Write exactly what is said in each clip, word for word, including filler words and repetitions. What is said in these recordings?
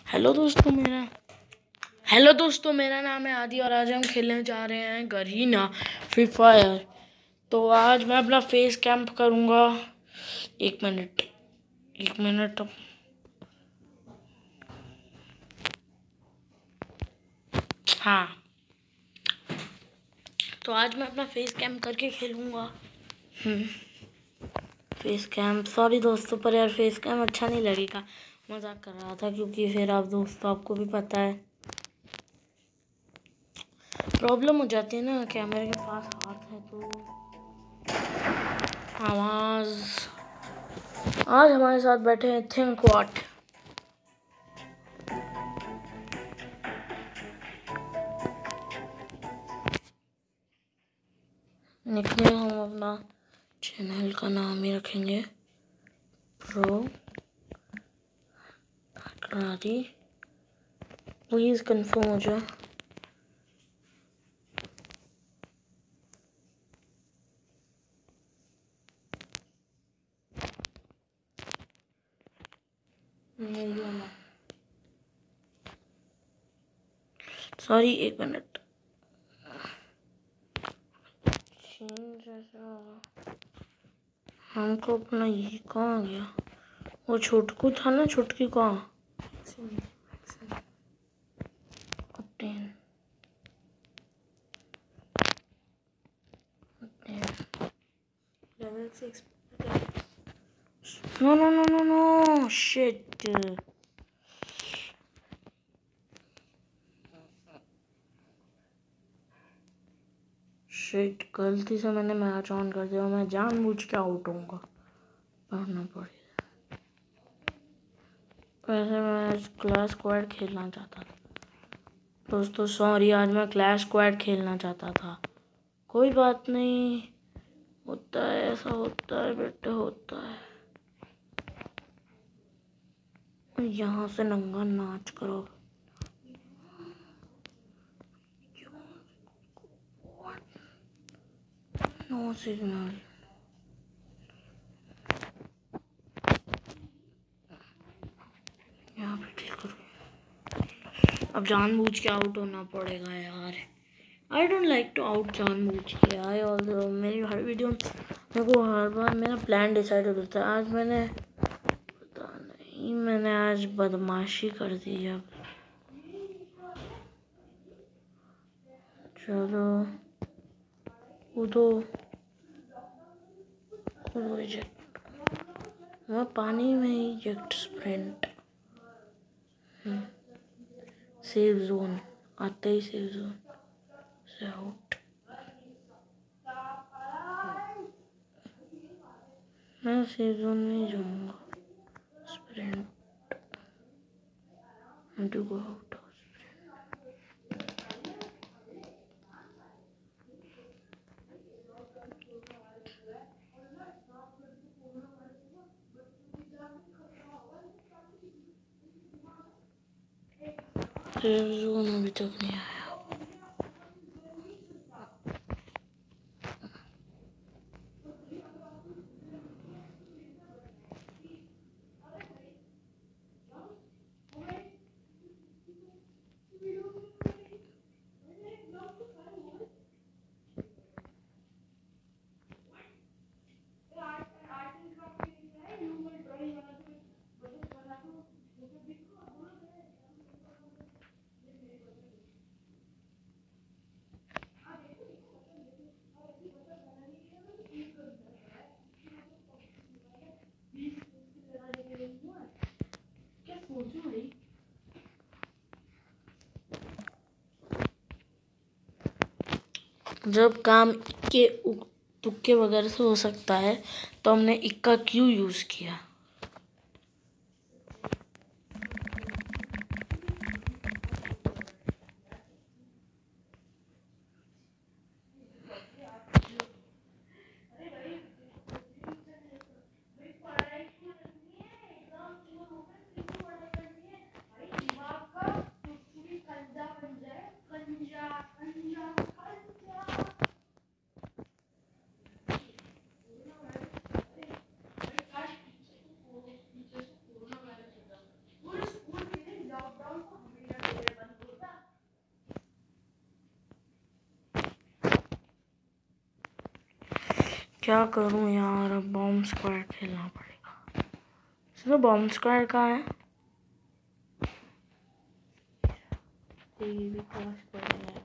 Hello दोस्तों मेरा hello दोस्तों मेरा नाम है आदि और आज हम खेलने जा रहे हैं गरीना फ्री फायर। तो आज मैं अपना फेस कैंप करूँगा। एक मिनट एक मिनट हाँ, तो आज मैं अपना फेस कैंप करके खेलूँगा। फेस कैंप सॉरी दोस्तों, पर यार फेस कैंप अच्छा नहीं लगेगा। मजाक कर रहा था, क्योंकि फिर आप दोस्तों आपको भी पता है प्रॉब्लम हो जाती है ना, कैमरे के पास हाथ है तो आवाज़। आज हमारे साथ बैठे हैं थिंक व्हाट। निकनेम हम अपना चैनल का नाम ही रखेंगे प्रो अकरारी। प्लीज़ कंफर्म हो जाए। सॉरी एक मिनट। हमको अपना ये कहाँ गया? वो छोटकू था ना, छोटकी कहाँ? No no no no no shit. Shit गलती से मैंने मैच ऑन कर दिया। मैं जानबूझ के आउट होऊंगा, पढ़ना पड़ेगा। वैसे मैं आज क्लास स्क्वाड खेलना चाहता था दोस्तों। सॉरी, आज मैं क्लैश स्क्वाड खेलना चाहता था। कोई बात नहीं, होता है, ऐसा होता है बेटे, होता है। यहाँ से नंगा नाच करो। No signal. यहाँ पे ठीक करो। अब जानबूझ के आउट होना पड़ेगा यार। I don't like to out जानबूझ के। आई ऑल्सो मेरी हर वीडियो मेरे को हर बार मेरा प्लान डिसाइड होता है। आज मैंने पता नहीं मैंने आज बदमाशी कर दी। अब चलो कूदो कूदो इजेक्ट। मैं पानी में ही इजेक्ट स्प्रिंट। सेफ जोन आते ही सेफ जोन से आउट। मैं सेफ जोन में ही जाऊंगा। Sprint to go out. Safe zone अभी तक नहीं आया। जब काम के तुक्के वगैरह से हो सकता है तो हमने इक्का क्यों यूज किया? क्या करूं यार, अब बॉम्ब स्क्वाड खेलना पड़ेगा। सुनो बॉम्ब स्क्वाड कहाँ है? ये भी क्रॉस पड़ेगा।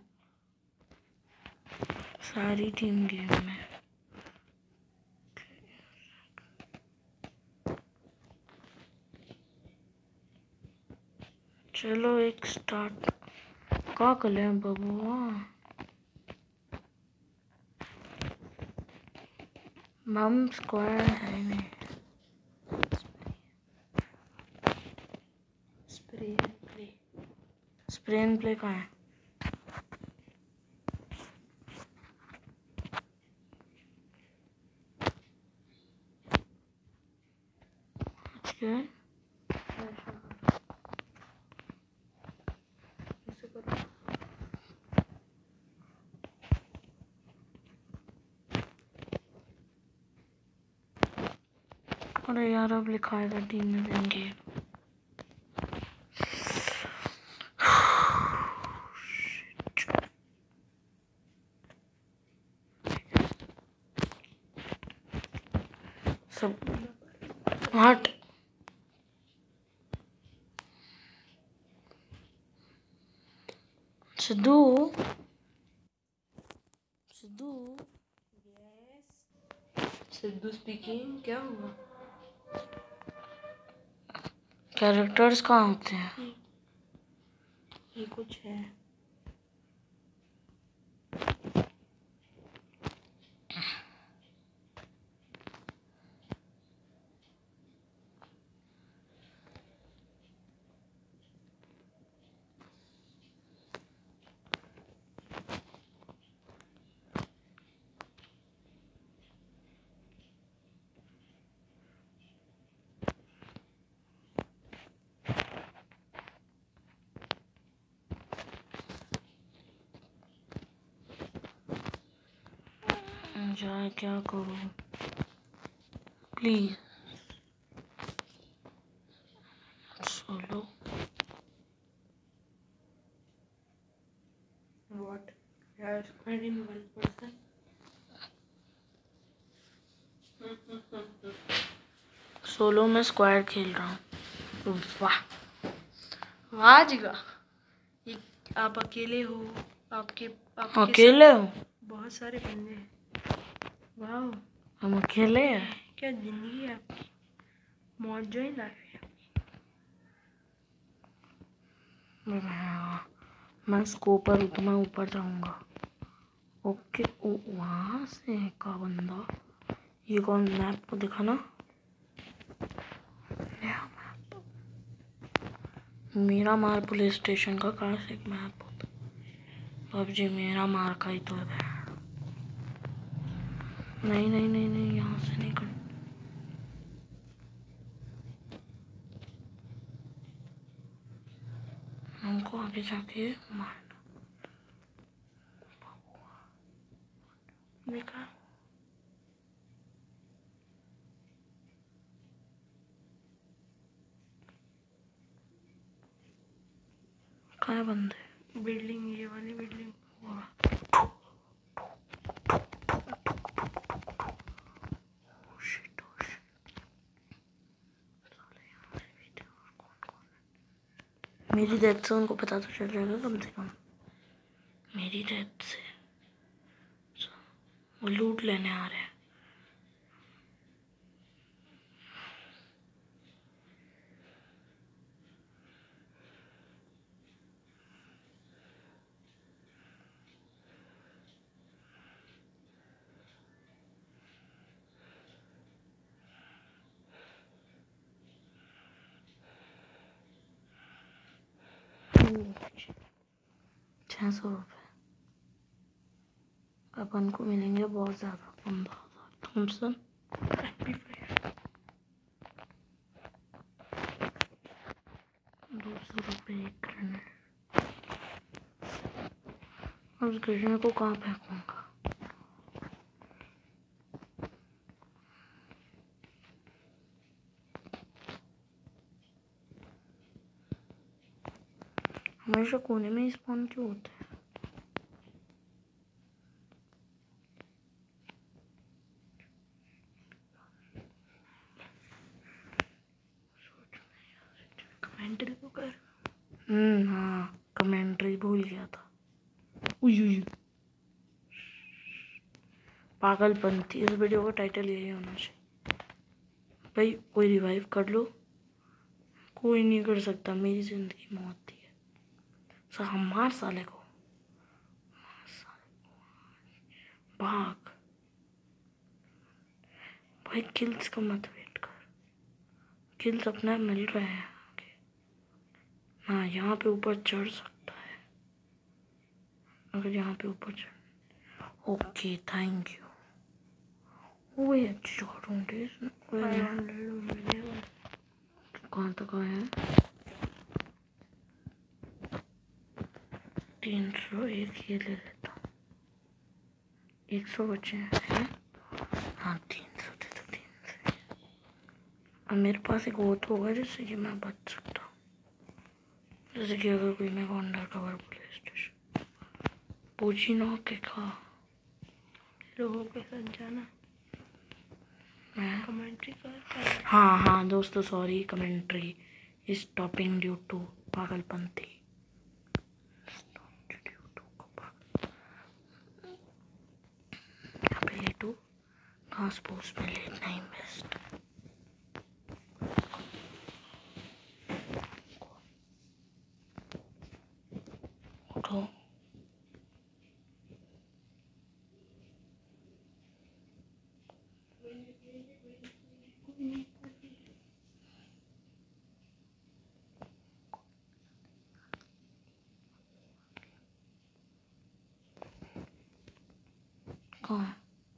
सारी टीम गेम में। चलो एक स्टार्ट का कर ले बबुआ। बॉम्ब स्क्वाड है नहीं। Spray and play spray and play कहाँ है? क्या है? अरे यार अब लिखाएगा टीम में देंगे। सब हट। सिद्धू सिद्धू सिद्धू स्पीकिंग। क्या हुआ? कैरेक्टर्स कहाँ होते हैं? ये कुछ है। जाए क्या करूं प्लीज। सोलो व्हाट यार squad in one person. Solo में स्क्वाड खेल रहा हूँ। वाह वाह जीगा। ये आप अकेले हो? आपके आपके अकेले हो? बहुत सारे बंदे हैं। वाह हम अकेले हैं। क्या जिंदगी है आपकी, मौज जो ही लाइफ है। मैं स्कोपर उतना ऊपर जाऊंगा। ओके ओ वहां से का बंदा। ये कौन मैप को दिखा ना? मेरा मार पुलिस स्टेशन का क्लासिक मैप होता। पबजी मेरा मार का ही तो है। नहीं नहीं नहीं नहीं यहाँ से नहीं कर। हमको आगे जाके मारना। देखा कहाँ है बंदे? बिल्डिंग, ये वाली बिल्डिंग। मेरी डेथ से उनको पता तो चल जाएगा कम से कम। मेरी डेथ से वो लूट लेने आ रहे हैं। छः सौ रुपये अपन को मिलेंगे बहुत ज़्यादा। पंद्रह थॉमसन दो सौ रुपये एक ग्रेनेड। उस ग्रेनेड को कहाँ फेंकूंगा? हमेशा कोने में ही स्पॉन क्यों होते हैं? कमेंट्री तो कर। हम्म हाँ कमेंट्री भूल गया था। उई उई पागलपंती। इस वीडियो का टाइटल यही होना चाहिए। भाई कोई रिवाइव कर लो। कोई नहीं कर सकता, मेरी जिंदगी मौत थी। सा हमार साले को भाग। भाई किल्स का मत वेट कर, किल्स अपना मिल रहे हैं। हाँ यहाँ पे ऊपर चढ़ सकता है अगर यहाँ पे ऊपर चढ़। Okay thank you. वो ये ढूंढे कहाँ तक आया? तीन सौ एक ये ले लेता हूँ। एक सौ बचे हैं। हाँ तीन सौ दे दो, तीन सौ। अब मेरे पास एक वो तो होगा जिससे कि मैं बच सकता हूँ। जैसे कि अगर कोई मेरे को अंडर कवर पुलिस स्टेशन पूछी ना के खा लोगों के साथ जाना कमेंट्री कर। हाँ हाँ दोस्तों sorry, commentary is stopping due to पागलपंती। यहाँ पे लेटू घास फूस में लेटना ही बेस्ट। उठो कहाँ?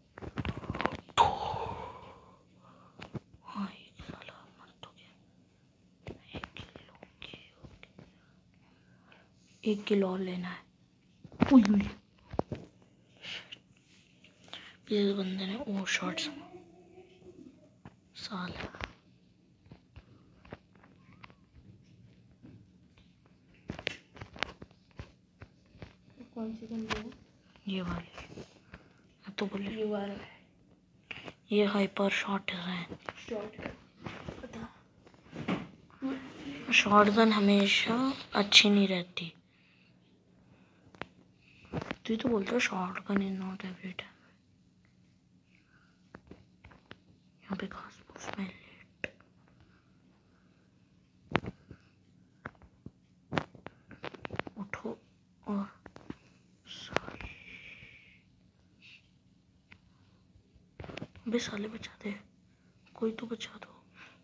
हाँ एक साला मत हो गया। एक किलो एक किलो और लेना है। उई उई इस बंदे ने ओ शॉट्स साला। कौन सी गन है? ये वाली तो बोले ये वाला ये हाइपर शॉट है। शॉट पता। शॉटगन हमेशा अच्छी नहीं रहती। तू तो बोलता है shotgun is not every time. यहाँ पे घास फूस में लेट। उठो और साले बे साले बचा दे, कोई तो बचा दो।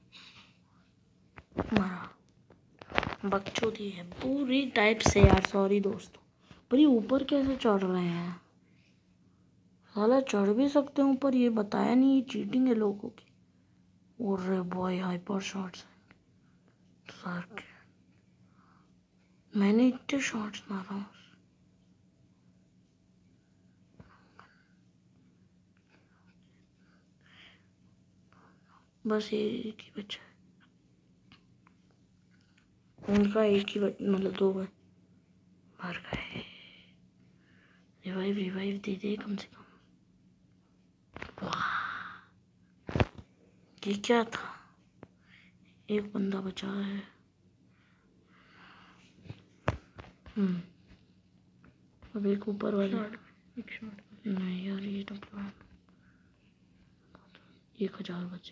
मरा बकचोदी है पूरी टाइप से यार। सॉरी दोस्तों पर ये ऊपर कैसे चढ़ रहे हैं? साला चढ़ भी सकते हैं ऊपर, ये बताया नहीं। ये चीटिंग है लोगों की। और बॉय हाइपर शॉट्स सर के मैंने इतने शॉट्स मारा हूँ। बस ये एक ही बच्चा है उनका, एक ही मतलब दो गए मर गए। रिवाइव रिवाइव दे दे कम से कम। वाह ये क्या था? एक बंदा बचा है। हम्म अब एक ऊपर वाले एक शॉट नहीं यार ये तो एक हजार बचे।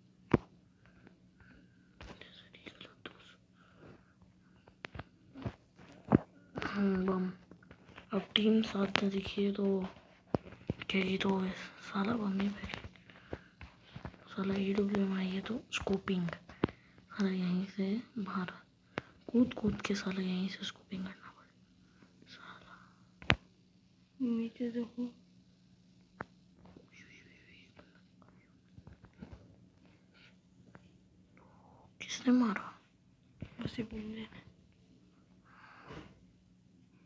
बम अब टीम साथ में दिखिए तो कहेगी तो साला बम ही पहले। साला ई डब्ल्यू एम आई है तो स्कूपिंग साला यहीं से बाहर कूद कूद के साला यहीं से स्कूपिंग करना पड़े। साला नीचे देखो किसने मारा? बस ये बंदे ने।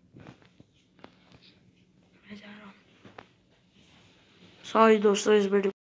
मैं जा रहा हूँ। सॉरी दोस्तों इस वीडियो